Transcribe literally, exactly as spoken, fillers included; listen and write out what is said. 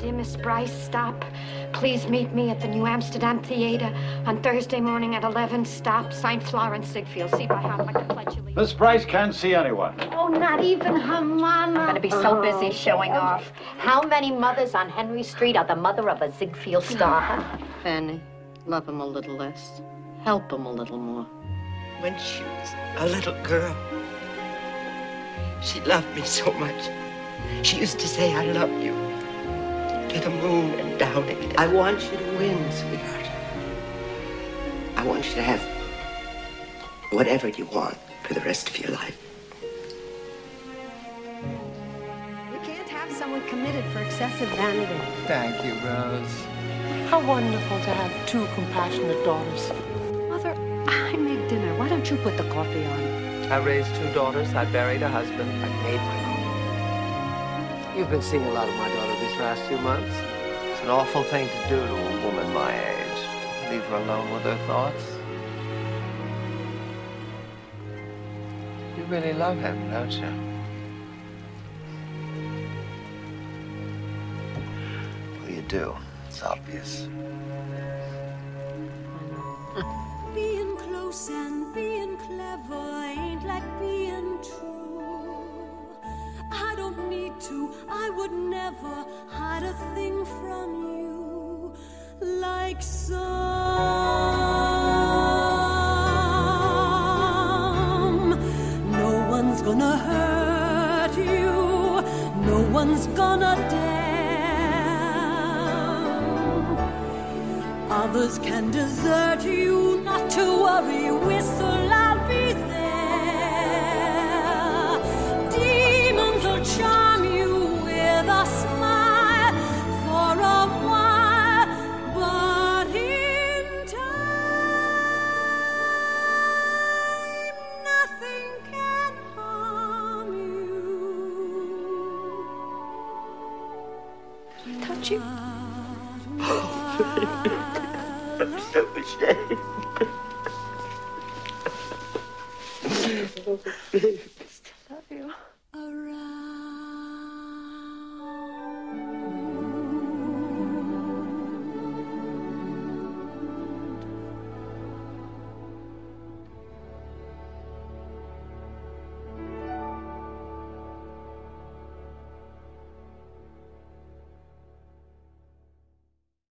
Dear Miss Bryce, stop. Please meet me at the New Amsterdam Theater on Thursday morning at eleven. Stop. Signed Florence Ziegfeld. See by heart like a pledge of allegiance. Miss Bryce can't see anyone. Oh, not even her mama. I'm going to be so busy showing off. How many mothers on Henry Street are the mother of a Ziegfeld star? Fanny, love him a little less. Help him a little more. When she was a little girl, she loved me so much. She used to say, I love you. To the moon and down again. I want you to win, sweetheart. I want you to have whatever you want for the rest of your life. You can't have someone committed for excessive vanity. Thank you, Rose. How wonderful to have two compassionate daughters. Mother, I made dinner. Why don't you put the coffee on? I raised two daughters. I buried a husband. I made my own. You've been seeing a lot of my daughter these last few months. It's an awful thing to do to a woman my age. Leave her alone with her thoughts. You really love him, don't you? Well, you do. It's obvious. Being close and being clever ain't like being true. I don't need to, I would never hide a thing from you. Like some. No one's gonna hurt you, no one's gonna dare. Others can desert you, not to worry, whistle, I'll be there. Demons will charm you with a smile for a while, but in time, nothing can harm you. Touch you? I'm so ashamed.